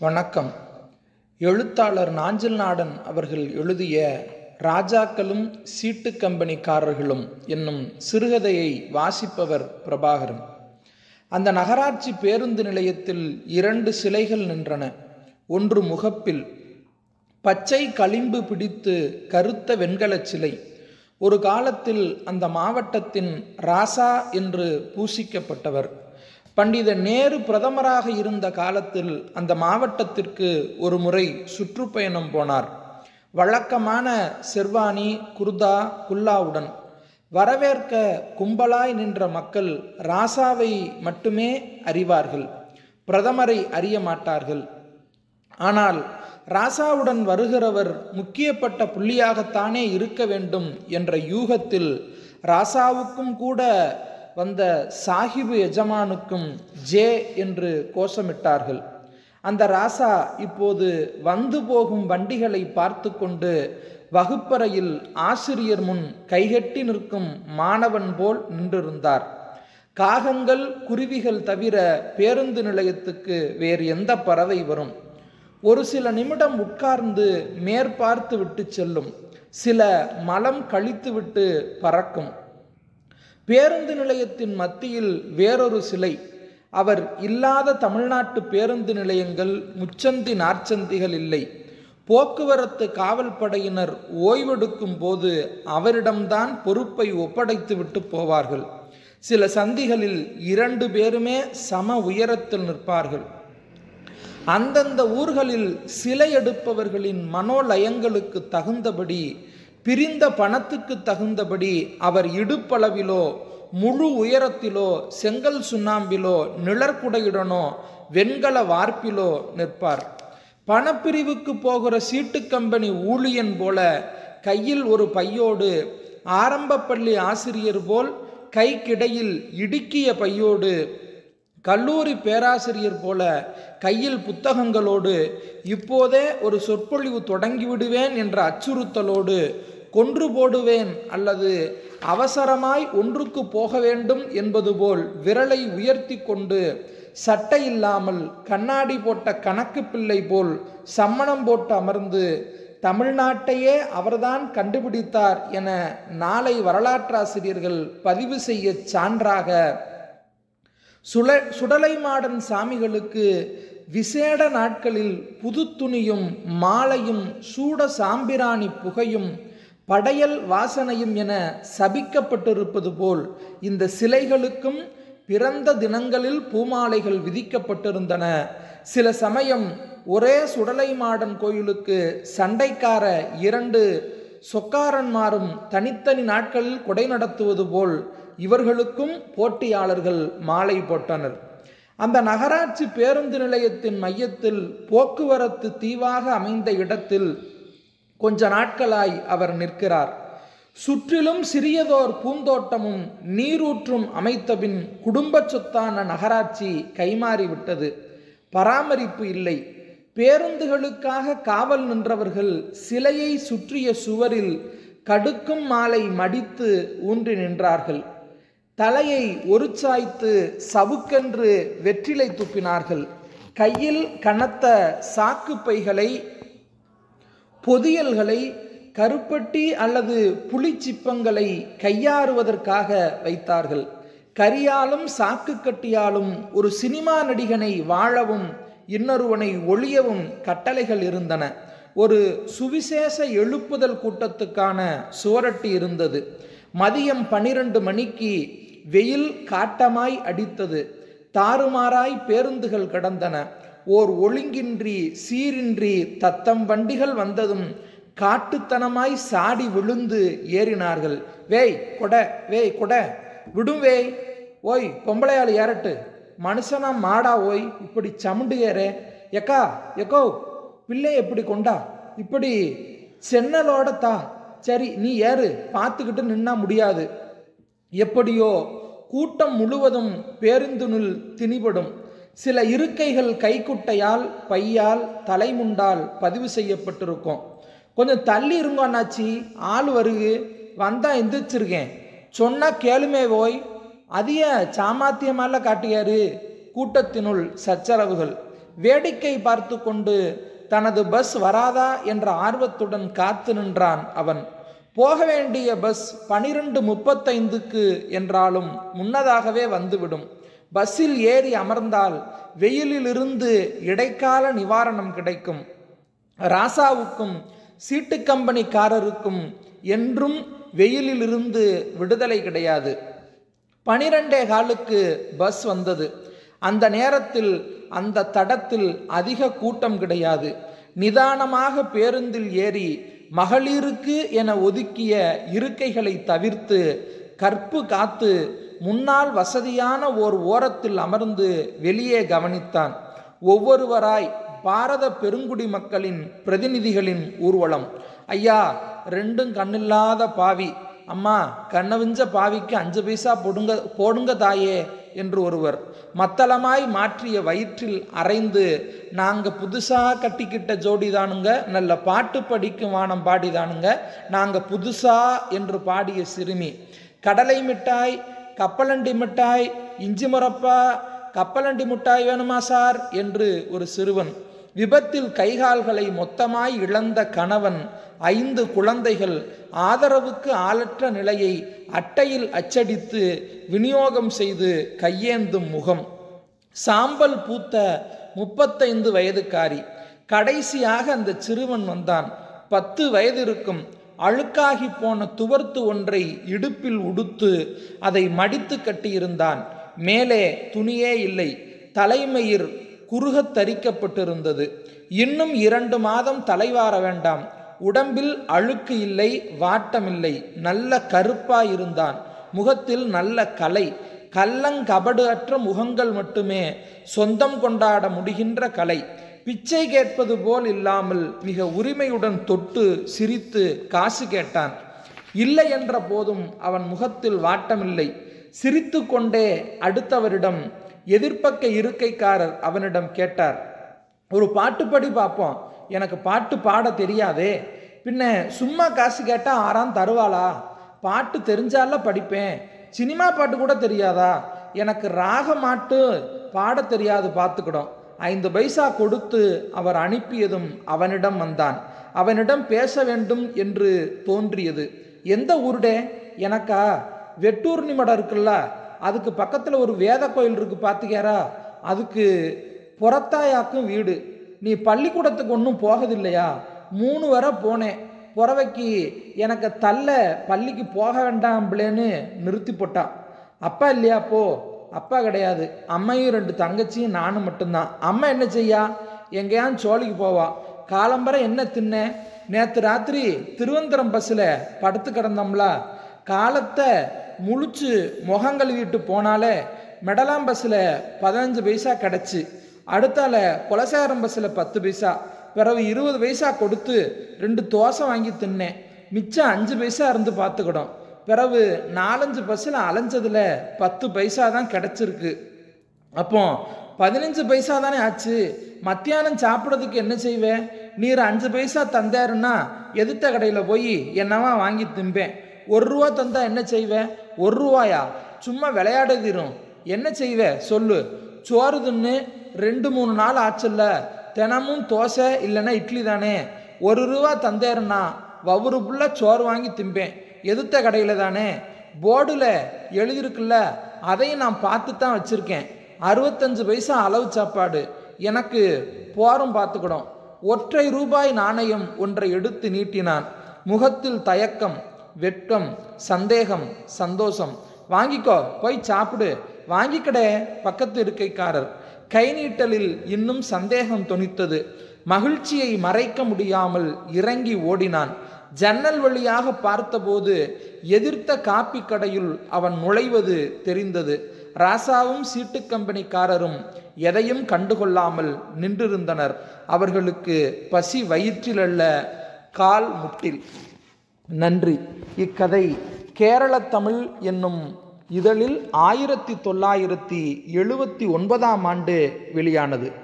வணக்கம். எழுத்தாளர் நாஞ்சில் நாடன் அவர்கள் எழுதிய ராஜாக்களும் சீட்டு கம்பெனிக்காரர்களும் என்னும் சிறுகதையை வாசிப்பவர் பிரபாகரன். அந்த நகராட்சி பேருந்து நிலையத்தில் 2 சிலைகள் நின்றன. ஒன்று முகப்பில் பச்சை களிம்பு பிடித்து கருத்த வெண்கலச் சிலை. ஒரு காலத்தில் அந்த மாவட்டத்தின் ராசா என்று பூசிக்கப்பட்டவர். பண்டித நேரு பிரதமராக இருந்த காலத்தில் அந்த மாவட்டத்திற்கு ஒரு முறை சுற்றுப்பயணம் போனார். வழக்கமான செர்வானி, குர்தா, குல்லாவுடன். வரவேற்க கும்பலாய் நின்ற மக்கள் ராசாவை மட்டுமே அறிவார்கள், பிரதமரை அறிய மாட்டார்கள். ஆனால் ராசாவுடன் வருகிறவர் முக்கியப்பட்ட புள்ளியாகத்தானே இருக்க வேண்டும் என்ற யூகத்தில் ராசாவுக்கும் கூட வந்த சாஹிபு எஜமானுக்கும் ஜே என்று கோஷமிட்டார்கள். அந்த ராசா இப்போது வந்து போகும் வண்டிகளை பார்த்து கொண்டு வகுப்பறையில் ஆசிரியர் முன் கைகட்டி நிற்கும் மாணவன் போல் நின்றிருந்தார். காகங்கள், குருவிகள் தவிர பேருந்து நிலையத்துக்கு வேறு எந்த பறவை வரும்? ஒரு சில நிமிடம் உட்கார்ந்து மேற்பார்த்து விட்டு செல்லும், சில மலம் கழித்துவிட்டு பறக்கும். பேருந்து நிலையத்தின் மத்தியில் வேறொரு சிலை. அவர் இல்லாத தமிழ்நாட்டு பேருந்து நிலையங்கள் முச்சந்தி நாற்சந்திகள் இல்லை. போக்குவரத்து காவல் படையினர் ஓய்வெடுக்கும் போது அவரிடம்தான் பொறுப்பை ஒப்படைத்து விட்டு போவார்கள். சில சந்திகளில் 2 பேருமே சம உயரத்தில் நிற்பார்கள். அந்தந்த ஊர்களில் சிலை எடுப்பவர்களின் மனோலயங்களுக்கு தகுந்தபடி, பிரிந்த பணத்துக்கு தகுந்தபடி அவர் இடுப்பளவிலோ முழு உயரத்திலோ செங்கல் சுண்ணாம்பிலோ நிழற்குடையுடனோ வெண்கல வார்ப்பிலோ நிற்பார். பணப்பிரிவுக்கு போகிற சீட்டு கம்பெனி ஊழியன் போல கையில் ஒரு பையோடு, ஆரம்ப பள்ளி ஆசிரியர் போல் கைக்கிடையில் இடுக்கிய பையோடு, கல்லூரி பேராசிரியர் போல கையில் புத்தகங்களோடு, இப்போதே ஒரு சொற்பொழிவு தொடங்கிவிடுவேன் என்ற அச்சுறுத்தலோடு, கொன்று போடுவேன் அல்லது அவசரமாய் ஒன்றுக்கு போக வேண்டும் என்பது போல் விரலை உயர்த்தி கொண்டு, சட்டை இல்லாமல் கண்ணாடி போட்ட கணக்கு பிள்ளை போல் சம்மணம் போட்டு அமர்ந்து, தமிழ்நாட்டையே அவர்தான் கண்டுபிடித்தார் என நாளை வரலாற்றாசிரியர்கள் பதிவு செய்ய சான்றாக சுடலைமாடன் சாமிகளுக்கு விசேட நாட்களில் புது துணியும் மாலையும் சூட சாம்பிராணி புகையும் படையல் வாசனையும் என சபிக்கப்பட்டிருப்பது போல் இந்த சிலைகளுக்கும் பிறந்த தினங்களில் பூமாலைகள் விதிக்கப்பட்டிருந்தன. சில சமயம் ஒரே சுடலைமாடன் கோயிலுக்கு சண்டைக்கார 2 சொக்காரன்மாரும் தனித்தனி நாட்களில் கொடை நடத்துவது போல் இவர்களுக்கும் போட்டியாளர்கள் மாலை போட்டனர். அந்த நகராட்சி பேருந்து நிலையத்தின் மையத்தில் போக்குவரத்து தீவாக அமைந்த இடத்தில் கொஞ்ச நாட்களாய் அவர் நிற்கிறார். சுற்றிலும் சிறியதோர் பூந்தோட்டமும் நீரூற்றும் அமைத்தபின் குடும்ப சொத்தான நகராட்சி கைமாறிவிட்டது. பராமரிப்பு இல்லை. பேருந்துகளுக்காக காவல் நின்றவர்கள் சிலையை சுற்றிய சுவரில் கடுக்கும் மாலை மடித்து ஊன்றி நின்றார்கள். தலையை ஒரு சாய்த்து சவுக்கென்று வெற்றிலை துப்பினார்கள். கையில் கனத்த சாக்கு பைகளை, பொதியல்களை, கருப்பட்டி அல்லது புளிச்சிப்பங்களை கையாறுவதற்காக வைத்தார்கள். கரியாலும் சாக்கு கட்டியாலும் ஒரு சினிமா நடிகனை வாழவும் இன்னொருவனை ஒளியவும் கட்டளைகள் இருந்தன. ஒரு சுவிசேஷ எழுப்புதல் கூட்டத்துக்கான சுவரட்டி இருந்தது. மதியம் 12 மணிக்கு வெயில் காட்டமாய் அடித்தது. தாறுமாறாய் பேருந்துகள் கடந்தன. ஓர் ஒழுங்கின்றி சீரின்றி தத்தம் வண்டிகள் வந்ததும் காட்டுத்தனமாய் சாடி விழுந்து ஏறினார்கள். வேய் கொட, வேய் கொட, விடும் வேய், ஓய் பொம்பளையாள் ஏறட்டு, மனுஷனா மாடா, ஓய் இப்படி சமுண்டு ஏறே, எக்கா எக்கோ பிள்ளை எப்படி கொண்டா, இப்படி சென்னலோட தா, சரி நீ ஏறு, பார்த்துக்கிட்டு நின்னா முடியாது. எப்படியோ கூட்டம் முழுவதும் பேருந்தினுள் திணிபடும். சில இருக்கைகள் கைக்குட்டையால், பையால், தலைமுண்டால் பதிவு செய்யப்பட்டிருக்கும். கொஞ்சம் தள்ளி இருங்க அண்ணாச்சி, ஆள் வருகு, வந்தா எந்திரிச்சிருக்கேன், சொன்னா கேளுமே ஓய், அதிக சாமாத்தியமால காட்டியாரு. கூட்டத்தினுள் சச்சரவுகள். வேடிக்கை பார்த்து கொண்டு தனது பஸ் வராதா என்ற ஆர்வத்துடன் காத்து நின்றான் அவன். போக வேண்டிய பஸ் 12:35 என்றாலும் முன்னதாகவே வந்துவிடும். பஸ்ஸில் ஏறி அமர்ந்தால் வெயிலிலிருந்து இடைக்கால நிவாரணம் கிடைக்கும். ராசாவுக்கும் சீட்டு கம்பெனிக்காரருக்கும் என்றும் வெயிலிலிருந்து விடுதலை கிடையாது. 12:15 பஸ் வந்தது. அந்த நேரத்தில் அந்த தடத்தில் அதிக கூட்டம் கிடையாது. நிதானமாக பேருந்தில் ஏறி மகளிருக்கு என ஒதுக்கிய இருக்கைகளை தவிர்த்து கற்பு காத்து முன்னால் வசதியான ஓர் ஓரத்தில் அமர்ந்து வெளியே கவனித்தான். ஒவ்வொருவராய் பாரத பெருங்குடி மக்களின் பிரதிநிதிகளின் ஊர்வலம். ஐயா, ரெண்டும் கண்ணில்லாத பாவி, அம்மா கண்ணவிஞ்ச பாவிக்கு 5 பைசா போடுங்க தாயே என்று ஒருவர். மத்தளமாய் மாற்றிய வயிற்றில் அரைந்து, நாங்க புதுசா கட்டிக்கிட்ட ஜோடிதானுங்க, நல்ல பாட்டு படிக்கும் வானம் பாடிதானுங்க, நாங்க புதுசா என்று பாடிய சிறுமி. கடலை மிட்டாய், கப்பலண்டி மிட்டாய், இஞ்சி முறப்பா, கப்பலண்டி மிட்டாய் வேணுமா சார் என்று ஒரு சிறுவன். விபத்தில் கைகால்களை மொத்தமாய் இழந்த கணவன், 5 குழந்தைகள், ஆதரவுக்கு ஆளற்ற நிலையை அட்டையில் அச்சடித்து விநியோகம் செய்து கையேந்தும் முகம். சாம்பல் பூத்த 35 வயதுக்காரி. கடைசியாக அந்த சிறுவன் வந்தான். 10 வயது இருக்கும். அழுக்காகி போன துவர்த்து ஒன்றை இடுப்பில் உடுத்து அதை மடித்து கட்டியிருந்தான். மேலே துணியே இல்லை. தலைமயிர் குறுகத் தரிக்கப்பட்டிருந்தது. இன்னும் 2 மாதம் தலைவார வேண்டாம். உடம்பில் அழுக்கு இல்லை, வாட்டமில்லை. நல்ல கருப்பாயிருந்தான். முகத்தில் நல்ல கலை. கள்ளங்கபடு அற்ற முகங்கள் மட்டுமே சொந்தம் கொண்டாட முடிகின்ற கலை. பிச்சை கேட்பது போல் இல்லாமல் மிக உரிமையுடன் தொட்டு சிரித்து காசு கேட்டான். இல்லை என்ற போதும் அவன் முகத்தில் வாட்டமில்லை. சிரித்து கொண்டே அடுத்தவரிடம், எதிர்ப்பக்க இருக்கைக்காரர் அவனிடம் கேட்டார், ஒரு பாட்டு படி பார்ப்போம். எனக்கு பாட்டு பாட தெரியாதே. பின்ன சும்மா காசு கேட்டால் ஆறாம் தருவாளா? பாட்டு தெரிஞ்சால படிப்பேன். சினிமா பாட்டு கூட தெரியாதா? எனக்கு ராக மாட்டு பாட தெரியாது, பார்த்துக்கிடும். 5 பைசா கொடுத்து அவர் அனுப்பியதும் அவனிடம் வந்தான். அவனிடம் பேச வேண்டும் என்று தோன்றியது. எந்த ஊருடே? எனக்கா? வெட்டூர்ணி மடம் இருக்குல்ல, அதுக்கு பக்கத்தில் ஒரு வேத கோயில் இருக்கு, பார்த்துக்காரா? அதுக்கு புறத்தாயாக்கும் வீடு. நீ பள்ளிக்கூடத்துக்கு ஒன்றும் போகதில்லையா? 3 வரை போனேன். புறவைக்கு எனக்கு தள்ள பள்ளிக்கு போக வேண்டாம்லேன்னு நிறுத்தி போட்டான். அப்பா இல்லையா? போ. அப்பா கிடையாது. அம்மையும் 2 தங்கச்சியும் நானும் மட்டும்தான். அம்மா என்ன செய்யா? எங்கேயான் சோழிக்கு போவா. காலம்பரை என்ன தின்ன? நேற்று ராத்திரி திருவனந்தபுரம் பஸ்ஸில் படுத்து கிடந்தோம்ல, காலத்தை முழிச்சு முகம் கழுவிட்டு போனாலே மெடலாம் பஸ்ஸில் 15 பைசா கிடச்சி. அடுத்தால குலசேகரம் பஸ்ஸில் 10 பைசா. பிறகு 20 பைசா கொடுத்து 2 தோசை வாங்கி தின்னேன். மிச்சம் 5 பைசா இருந்து பார்த்துக்கிடும். பிறகு 4-5 பஸ்ஸில் அலைஞ்சதில் 10 பைசா தான் கிடச்சிருக்கு. அப்போ 15 பைசா தானே ஆச்சு. மத்தியானம் சாப்பிட்றதுக்கு என்ன செய்வேன்? நீர் 5 பைசா தந்தாருன்னா எதிர்த்த கடையில் போய் என்னவா வாங்கி திம்பேன். 1 ரூபா தந்தா என்ன செய்வேன்? 1 ரூபாயா? சும்மா விளையாடுதிரும். என்ன செய்வேன் சொல்லு? சோறு தின்னு 2-3 நாள் ஆச்சுல்ல, தினமும் தோசை இல்லைன்னா இட்லி தானே. 1 ரூபா தந்தேருன்னா ஒவ்வொரு புள்ள சோறு வாங்கி திம்பேன். எதிர்த்த கடையில் தானே. போர்டில் எழுதியிருக்குல்ல, அதையும் நான் பார்த்து தான் வச்சுருக்கேன். 65 பைசா அளவு சாப்பாடு. எனக்கு போரும் பார்த்துக்கிடும். 1 ரூபாய் நாணயம் ஒன்றை எடுத்து நீட்டினான். முகத்தில் தயக்கம், வெட்கம், சந்தேகம், சந்தோஷம். வாங்கிக்கோ, போய் சாப்பிடு. வாங்கிக்கடே. பக்கத்து இருக்கைக்காரர். கை நீட்டலில் இன்னும் சந்தேகம் தொனித்தது. மகிழ்ச்சியை மறைக்க முடியாமல் இறங்கி ஓடினான். ஜன்னல் வழியாக பார்த்தபோது எதிர்த்த காப்பி கடையில் அவன் நுழைவது தெரிந்தது. ராசாவும் சீட்டு கம்பெனிக்காரரும் எதையும் கண்டுகொள்ளாமல் நின்றிருந்தனர். அவர்களுக்கு பசி வயிற்றில் அல்ல, கால் முட்டில். நன்றி. இக்கதை கேரள தமிழ் என்னும் இதழில் 1979 வெளியானது.